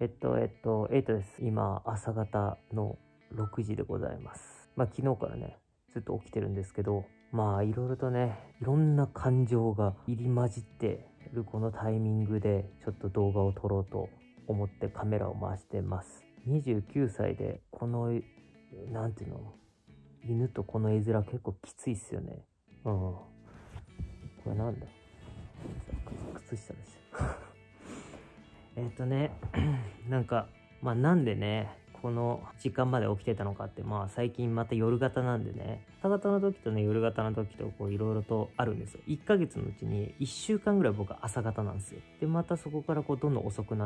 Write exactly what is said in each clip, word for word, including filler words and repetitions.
えっと、えっと、エイトです。今、朝方のろくじでございます。まあ、昨日からね、ずっと起きてるんですけど、まあ、いろいろとね、いろんな感情が入り混じってるこのタイミングで、ちょっと動画を撮ろうと思ってカメラを回してます。にじゅうきゅうさいで、この、なんていうの、犬とこの絵面結構きついっすよね。うん。これなんだ？靴下ですよ。えっとね、なんか、まあなんでね、この時間まで起きてたのかって、まあ最近また夜型なんでね、朝型の時とね、夜型の時とこういろいろとあるんですよ。いっかげつのうちにいっしゅうかんぐらい僕は朝型なんですよ。で、またそこからこうどんどん遅くなって、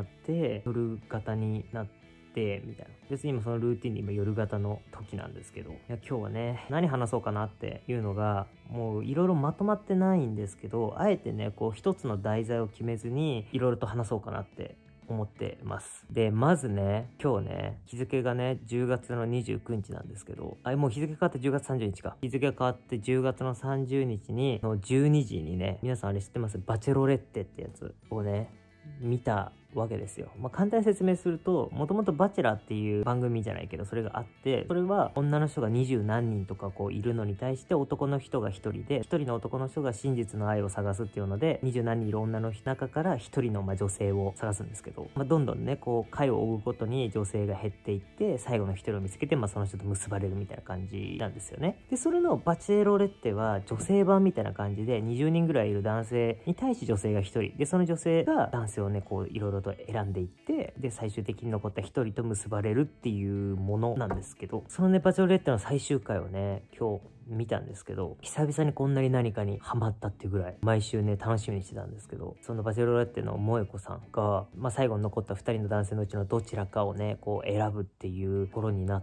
夜型になって、みたいな。別に今そのルーティンで今夜型の時なんですけど、いや今日はね、何話そうかなっていうのが、もういろいろまとまってないんですけど、あえてね、こう一つの題材を決めずに、いろいろと話そうかなって思ってます。で、まずね、今日ね、日付がね、じゅうがつのにじゅうくにちなんですけど、あ、もう日付変わってじゅうがつさんじゅうにちか。日付が変わってじゅうがつのさんじゅうにちに、のじゅうにじにね、皆さんあれ知ってます？バチェロレッテってやつをね、見たわけですよ。まあ、簡単に説明すると、もともとバチェラーっていう番組じゃないけど、それがあって、それは女の人が二十何人とかこういるのに対して男の人が一人で、一人の男の人が真実の愛を探すっていうので、二十何人いる女の中から一人のまあ女性を探すんですけど、まあ、どんどんね、こう回を追うごとに女性が減っていって、最後の一人を見つけて、まあその人と結ばれるみたいな感じなんですよね。で、それのバチェロレッテは女性版みたいな感じで、にじゅうにんぐらいいる男性に対し女性が一人。で、その女性が男性をね、こういろいろと選んでいって、で、最終的に残った一人と結ばれるっていうものなんですけど、そのね、バチェロレッテの最終回をね、今日見たんですけど、久々にこんなに何かにハマったっていうぐらい、毎週ね、楽しみにしてたんですけど、そのバチェロレッテの萌子さんが、まあ、最後に残ったふたりの男性のうちのどちらかをね、こう選ぶっていうところになって、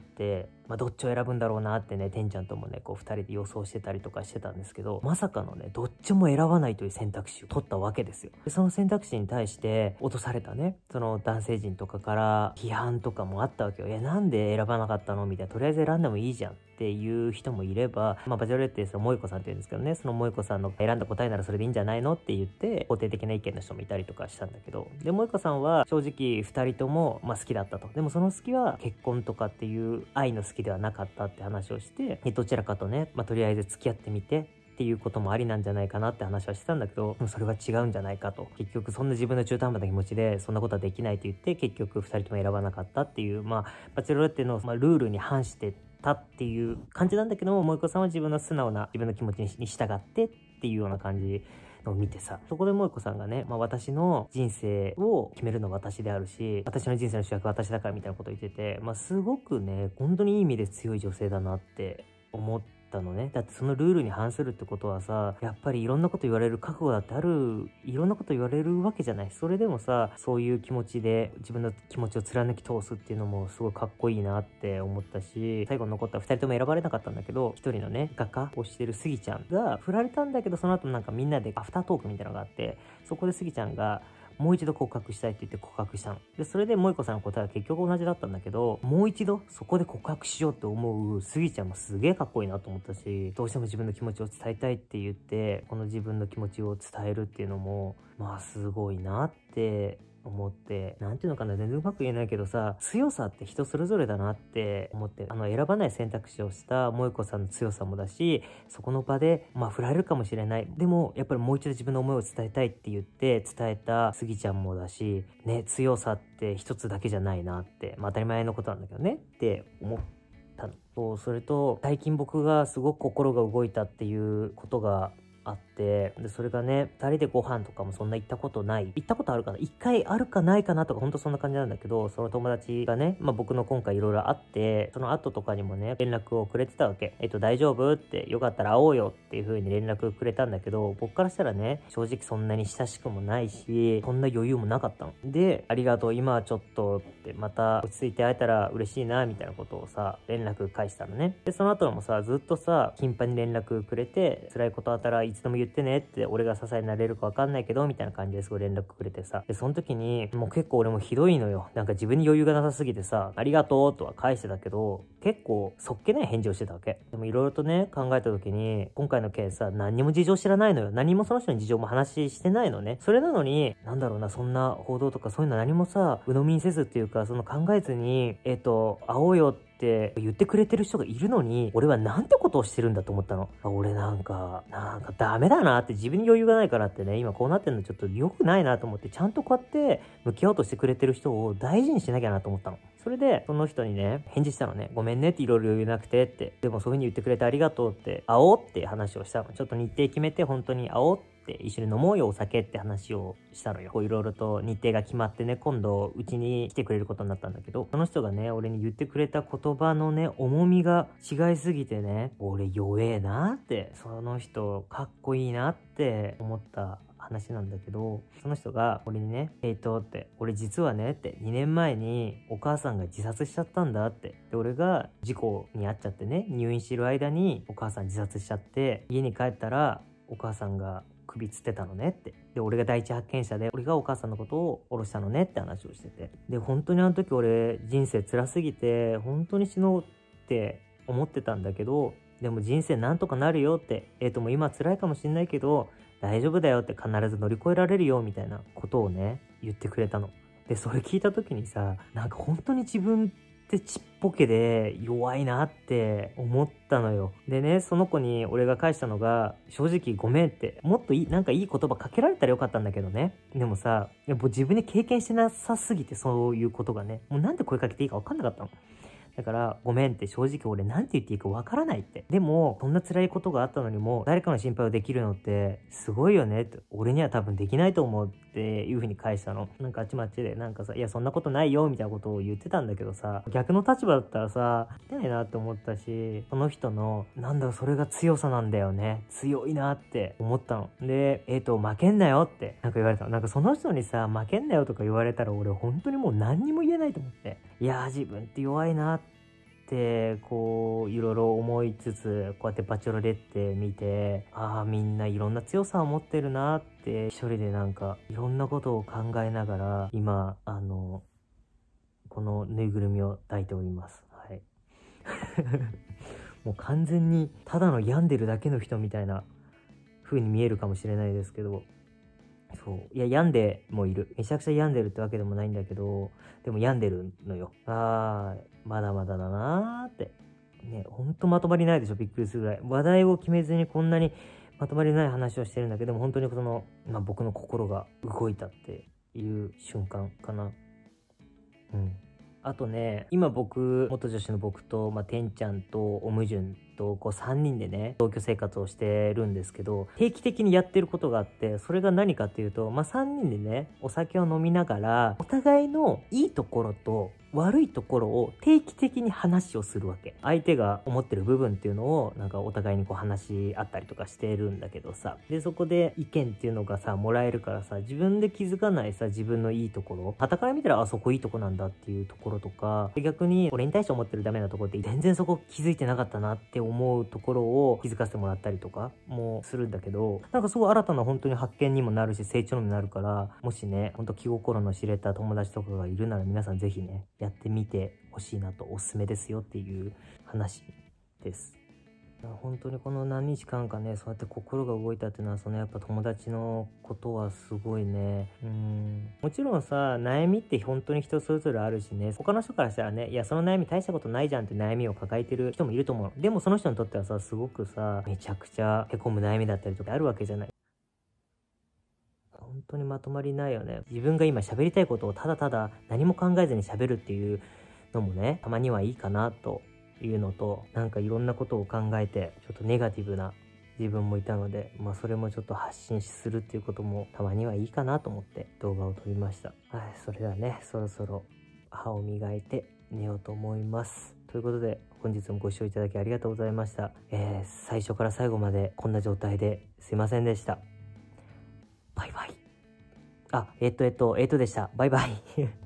まあ、どっちを選ぶんだろうなってね、てんちゃんともね、こうふたりで予想してたりとかしてたんですけど、まさかのね、どっちも選ばないという選択肢を取ったわけですよ。で、その選択肢に対して落とされたね、その男性陣とかから批判とかもあったわけよ。いや、なんで選ばなかったのみたいな、とりあえず選んでもいいじゃんっていう人もいれば、まあ、バチェロレッテその萌子さんって言うんですけどね、その萌子さんの選んだ答えならそれでいいんじゃないのって言って、肯定的な意見の人もいたりとかしたんだけど、で、萌子さんは正直ふたりとも、まあ、好きだったと。でもその好きは結婚とかっていう愛の好きではなかったって話をして、どちらかとね、まあ、とりあえず付き合ってみて、っていうこともありなんじゃないかなって話はしてたんだけど、それは違うんじゃないかと。結局そんな自分の中途半端な気持ちでそんなことはできないと言って、結局ふたりとも選ばなかったっていう、まあ、バチェロレッテの、まあ、ルールに反してたっていう感じなんだけども、萌子さんは自分の素直な自分の気持ちに従ってっていうような感じを見てさ、そこで萌子さんがね、まあ、私の人生を決めるのは私であるし、私の人生の主役は私だからみたいなことを言ってて、まあ、すごくね、本当にいい意味で強い女性だなって思ってのね。だってそのルールに反するってことはさ、やっぱりいろんなこと言われる覚悟だってある、いろんなこと言われるわけじゃない。それでもさ、そういう気持ちで自分の気持ちを貫き通すっていうのもすごいかっこいいなって思ったし、最後に残ったふたりとも選ばれなかったんだけど、ひとりのね、画家をしてるスギちゃんが振られたんだけど、その後なんかみんなでアフタートークみたいなのがあって、そこでスギちゃんがもう一度告白したいって言って告白したの。で、それで萌子さんの答えは結局同じだったんだけど、もう一度そこで告白しようって思うスギちゃんもすげえかっこいいなと思ったし、どうしても自分の気持ちを伝えたいって言って、この自分の気持ちを伝えるっていうのも、まあすごいなって思って、なんていうのかな、全然うまく言えないけどさ、強さって人それぞれだなって思って、あの選ばない選択肢をした萌子さんの強さもだし、そこの場でまあ振られるかもしれない。でもやっぱりもう一度自分の思いを伝えたいって言って伝えたスギちゃんもだし、ね、強さって一つだけじゃないなって、まあ当たり前のことなんだけどねって思ったの。それと最近僕がすごく心が動いたっていうことがあって、で、それがね、ふたりでご飯とかもそんな行ったことない。行ったことあるかな？一回あるかないかなとか、ほんとそんな感じなんだけど、その友達がね、まあ僕の今回いろいろあって、その後とかにもね、連絡をくれてたわけ。えっと、大丈夫って、よかったら会おうよっていう風に連絡くれたんだけど、僕からしたらね、正直そんなに親しくもないし、そんな余裕もなかったの。で、ありがとう、今はちょっとって、また落ち着いて会えたら嬉しいな、みたいなことをさ、連絡返したのね。で、その後もさ、ずっとさ、頻繁に連絡くれて、辛いことあったらいつでも言言ってねって、俺が支えになれるかわかんないけど、みたいな感じですごい連絡くれてさ。で、その時に、もう結構俺もひどいのよ。なんか自分に余裕がなさすぎてさ、ありがとうとは返してたけど、結構そっけない返事をしてたわけ。でもいろいろとね、考えた時に、今回の件さ、何にも事情知らないのよ。何もその人の事情も話してないのね。それなのに、なんだろうな、そんな報道とかそういうの何もさ、鵜呑みにせずっていうか、その考えずに、えっと、会おうよって言ってくれてる人がいるのに、俺はなんてことをしてるんだと思ったの。俺なんか、なんかダメだなって、自分に余裕がないからってね、今こうなってんのちょっと良くないなと思って、ちゃんとこうやって向き合おうとしてくれてる人を大事にしなきゃなと思ったの。それで、その人にね、返事したのね。ごめんねっていろいろ余裕なくてって。でもそういう風に言ってくれてありがとうって、会おうって話をしたの。ちょっと日程決めて本当に会おうって一緒に飲もうよお酒って話をしたのよ。こういろいろと日程が決まってね、今度うちに来てくれることになったんだけど、その人がね、俺に言ってくれた言葉のね、重みが違いすぎてね、俺弱えなって、その人かっこいいなって思った話なんだけど、その人が俺にね、えーとって、俺実はねって、にねんまえにお母さんが自殺しちゃったんだって。で、俺が事故に遭っちゃってね、入院してる間にお母さん自殺しちゃって、家に帰ったらお母さんが首つってたのねって。で、俺が第一発見者で、俺がお母さんのことを殺したのねって話をしてて。で、本当にあの時俺人生辛すぎて、本当に死のうって思ってたんだけど、でも人生なんとかなるよって、えーともう今辛いかもしんないけど、大丈夫だよって必ず乗り越えられるよみたいなことをね、言ってくれたの。で、それ聞いた時にさ、なんか本当に自分ってちっぽけで弱いなって思ったのよ。でね、その子に俺が返したのが、正直ごめんって、もっといい、なんかいい言葉かけられたらよかったんだけどね。でもさ、やっぱ自分で経験してなさすぎてそういうことがね、もうなんで声かけていいか分かんなかったの。だから、ごめんって正直俺なんて言っていいかわからないって。でも、そんな辛いことがあったのにも、誰かの心配をできるのって、すごいよねって。俺には多分できないと思うっていう風に返したの。なんかあっちまっちで、なんかさ、いやそんなことないよみたいなことを言ってたんだけどさ、逆の立場だったらさ、できないなって思ったし、その人の、なんだろう、それが強さなんだよね。強いなって思ったの。で、えっと、負けんなよって、なんか言われたの。なんかその人にさ、負けんなよとか言われたら俺本当にもう何にも言えないと思って。いやー、自分って弱いなって。ってこういろいろ思いつつ、こうやってバチェロレって見て、ああみんないろんな強さを持ってるなって一人でなんかいろんなことを考えながら今あのこのぬいぐるみを抱いております。はいもう完全にただの病んでるだけの人みたいな風に見えるかもしれないですけど、そう。いや、病んでもいる。めちゃくちゃ病んでるってわけでもないんだけど、でも病んでるのよ。あー、まだまだだなーって。ね、ほんとまとまりないでしょ、びっくりするぐらい。話題を決めずにこんなにまとまりない話をしてるんだけども、本当にその、まあ、僕の心が動いたっていう瞬間かな。うん。あとね、今僕、元女子の僕と、まあ、てんちゃんとおむじゅんと、こうさんにんでね、同居生活をしてるんですけど、定期的にやってることがあって、それが何かっていうと、まあ、さんにんでね、お酒を飲みながら、お互いのいいところと、悪いところを定期的に話をするわけ。相手が思ってる部分っていうのをなんかお互いにこう話し合ったりとかしてるんだけどさ。で、そこで意見っていうのがさ、もらえるからさ、自分で気づかないさ、自分のいいところ。傍から見たら、あそこいいとこなんだっていうところとか、逆に俺に対して思ってるダメなところって全然そこ気づいてなかったなって思うところを気づかせてもらったりとかもするんだけど、なんかすごい新たな本当に発見にもなるし、成長にもなるから、もしね、ほんと気心の知れた友達とかがいるなら皆さんぜひね、やってみてほしいなと、おすすめですよっていう話です。本当にこの何日間かね、そうやって心が動いたっていうのは、そのやっぱ友達のことはすごいね。うん。もちろんさ、悩みって本当に人それぞれあるしね、他の人からしたらね、いやその悩み大したことないじゃんって悩みを抱えてる人もいると思う。でもその人にとってはさ、すごくさ、めちゃくちゃへこむ悩みだったりとかあるわけじゃない。本当にまとまりないよね。自分が今喋りたいことをただただ何も考えずに喋るっていうのもね、たまにはいいかなというのと、なんかいろんなことを考えてちょっとネガティブな自分もいたので、まあそれもちょっと発信するっていうこともたまにはいいかなと思って動画を撮りました。はい、それではね、そろそろ歯を磨いて寝ようと思います。ということで本日もご視聴いただきありがとうございました。えー、最初から最後までこんな状態ですいませんでした。バイバイ。あ、えっとえっとえっとでした。バイバイ。